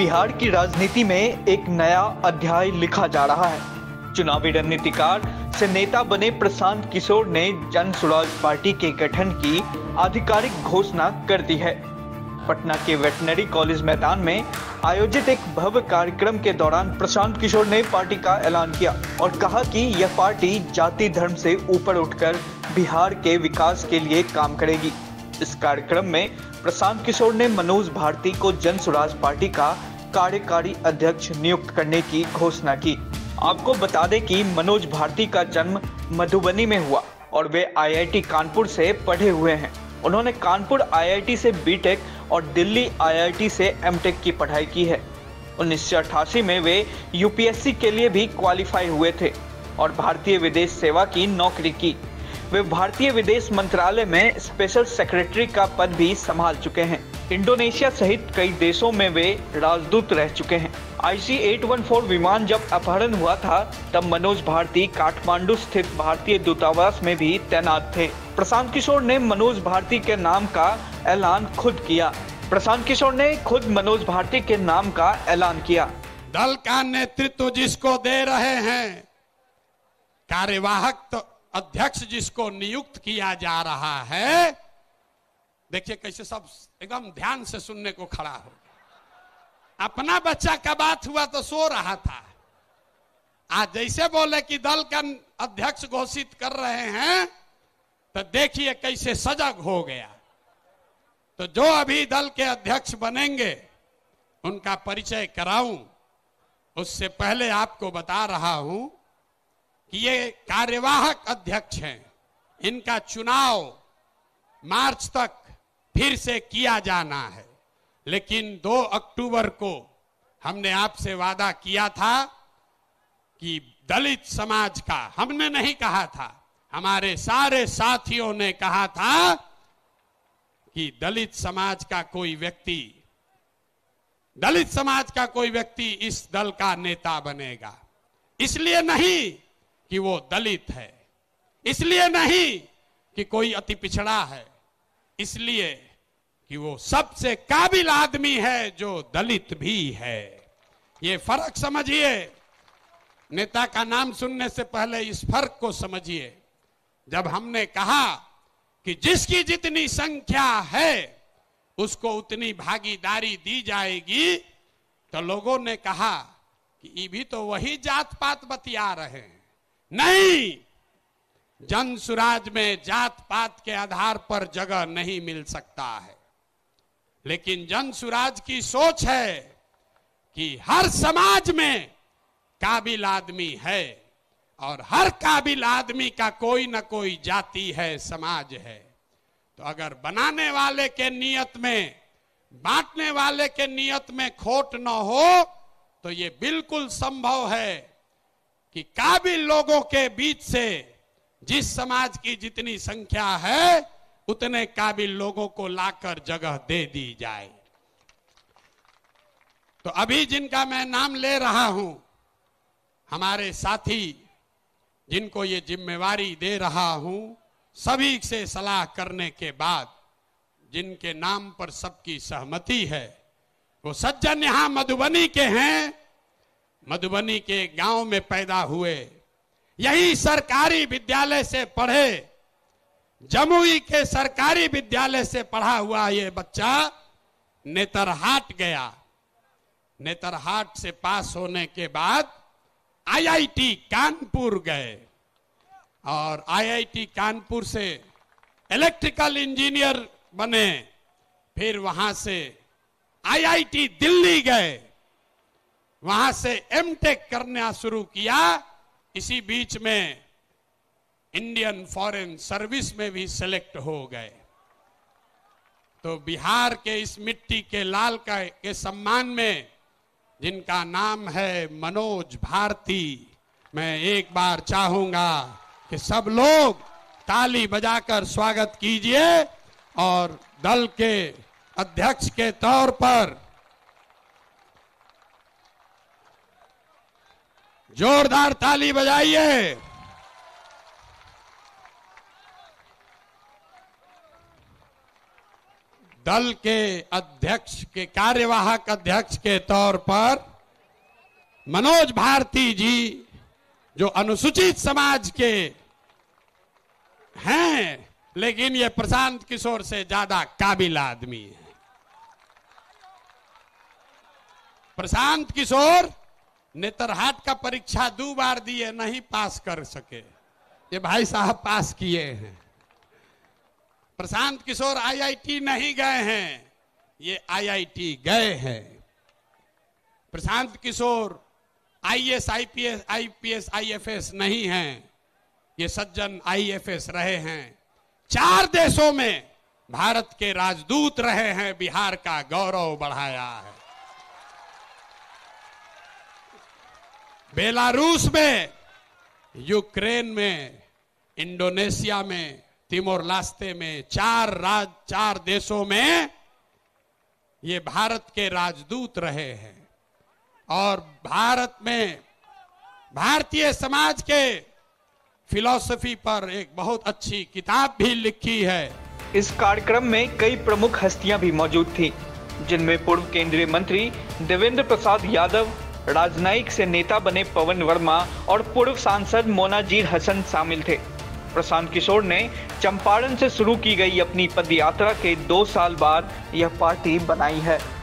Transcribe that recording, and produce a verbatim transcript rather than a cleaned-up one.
बिहार की राजनीति में एक नया अध्याय लिखा जा रहा है। चुनावी रणनीतिकार से नेता बने प्रशांत किशोर ने जन स्वराज पार्टी के गठन की आधिकारिक घोषणा कर दी है। पटना के वेटनरी कॉलेज मैदान में आयोजित एक भव्य कार्यक्रम के दौरान प्रशांत किशोर ने पार्टी का ऐलान किया और कहा कि यह पार्टी जाति धर्म से ऊपर उठकर बिहार के विकास के लिए काम करेगी। इस कार्यक्रम में प्रशांत किशोर ने मनोज भारती को जन स्वराज पार्टी का कार्यकारी अध्यक्ष नियुक्त करने की घोषणा की। आपको बता दें कि मनोज भारती का जन्म मधुबनी में हुआ और वे आई आई टी कानपुर से पढ़े हुए हैं। उन्होंने कानपुर आई आई टी से बी टेक और दिल्ली आई आई टी से एम टेक की पढ़ाई की है। उन्नीस सौ अट्ठासी में वे यू पी एस सी के लिए भी क्वालिफाई हुए थे और भारतीय विदेश सेवा की नौकरी की। वे भारतीय विदेश मंत्रालय में स्पेशल सेक्रेटरी का पद भी संभाल चुके हैं। इंडोनेशिया सहित कई देशों में वे राजदूत रह चुके हैं। आई सी आठ सौ चौदह विमान जब अपहरण हुआ था तब मनोज भारती काठमांडू स्थित भारतीय दूतावास में भी तैनात थे। प्रशांत किशोर ने मनोज भारती के नाम का ऐलान खुद किया। प्रशांत किशोर ने खुद मनोज भारती के नाम का ऐलान किया। दल का नेतृत्व जिसको दे रहे हैं, कार्यवाहक तो अध्यक्ष जिसको नियुक्त किया जा रहा है, देखिए कैसे सब एकदम ध्यान से सुनने को खड़ा हो। अपना बच्चा का बात हुआ तो सो रहा था, आज जैसे बोले कि दल का अध्यक्ष घोषित कर रहे हैं तो देखिए कैसे सजग हो गया। तो जो अभी दल के अध्यक्ष बनेंगे उनका परिचय कराऊं, उससे पहले आपको बता रहा हूं कि ये कार्यवाहक अध्यक्ष हैं। इनका चुनाव मार्च तक फिर से किया जाना है, लेकिन दो अक्टूबर को हमने आपसे वादा किया था कि दलित समाज का, हमने नहीं कहा था, हमारे सारे साथियों ने कहा था कि दलित समाज का कोई व्यक्ति दलित समाज का कोई व्यक्ति इस दल का नेता बनेगा। इसलिए नहीं कि वो दलित है, इसलिए नहीं कि कोई अति पिछड़ा है, इसलिए कि वो सबसे काबिल आदमी है जो दलित भी है। ये फर्क समझिए। नेता का नाम सुनने से पहले इस फर्क को समझिए। जब हमने कहा कि जिसकी जितनी संख्या है उसको उतनी भागीदारी दी जाएगी, तो लोगों ने कहा कि ये भी तो वही जात पात बतिया रहे हैं। नहीं, जन सुराज में जात पात के आधार पर जगह नहीं मिल सकता है, लेकिन जन सुराज की सोच है कि हर समाज में काबिल आदमी है और हर काबिल आदमी का कोई ना कोई जाति है, समाज है। तो अगर बनाने वाले के नियत में, बांटने वाले के नियत में खोट न हो तो ये बिल्कुल संभव है कि काबिल लोगों के बीच से जिस समाज की जितनी संख्या है उतने काबिल लोगों को लाकर जगह दे दी जाए। तो अभी जिनका मैं नाम ले रहा हूं, हमारे साथी जिनको ये जिम्मेवारी दे रहा हूं, सभी से सलाह करने के बाद जिनके नाम पर सबकी सहमति है, वो सज्जन यहां मधुबनी के हैं। मधुबनी के गांव में पैदा हुए, यही सरकारी विद्यालय से पढ़े, जमुई के सरकारी विद्यालय से पढ़ा हुआ ये बच्चा नेतरहाट गया। नेतरहाट से पास होने के बाद आई आई टी कानपुर गए और आई आई टी कानपुर से इलेक्ट्रिकल इंजीनियर बने। फिर वहां से आई आई टी दिल्ली गए, वहां से एम टेक करना शुरू किया। इसी बीच में इंडियन फॉरेन सर्विस में भी सेलेक्ट हो गए। तो बिहार के इस मिट्टी के लाल का के सम्मान में जिनका नाम है मनोज भारती, मैं एक बार चाहूंगा कि सब लोग ताली बजाकर स्वागत कीजिए और दल के अध्यक्ष के तौर पर जोरदार ताली बजाइए। दल के अध्यक्ष के कार्यवाहक अध्यक्ष के तौर पर मनोज भारती जी, जो अनुसूचित समाज के हैं, लेकिन ये प्रशांत किशोर से ज्यादा काबिल आदमी है। प्रशांत किशोर नेतरहाट का परीक्षा दो बार दिए, नहीं पास कर सके, ये भाई साहब पास किए हैं। प्रशांत किशोर आईआईटी नहीं गए हैं, ये आईआईटी गए हैं। Prashant Kishor IAS, IPS, IPS, IFS नहीं हैं, ये सज्जन आईएफएस रहे हैं। चार देशों में भारत के राजदूत रहे हैं, बिहार का गौरव बढ़ाया है। बेलारूस में, यूक्रेन में, इंडोनेशिया में, तिमोर लास्ते में, चार राज चार देशों में ये भारत के राजदूत रहे हैं। और भारत में भारतीय समाज के फिलॉसफी पर एक बहुत अच्छी किताब भी लिखी है। इस कार्यक्रम में कई प्रमुख हस्तियां भी मौजूद थी, जिनमें पूर्व केंद्रीय मंत्री देवेंद्र प्रसाद यादव, राजनयिक से नेता बने पवन वर्मा और पूर्व सांसद मोनाजीर हसन शामिल थे। प्रशांत किशोर ने चंपारण से शुरू की गई अपनी पदयात्रा के दो साल बाद यह पार्टी बनाई है।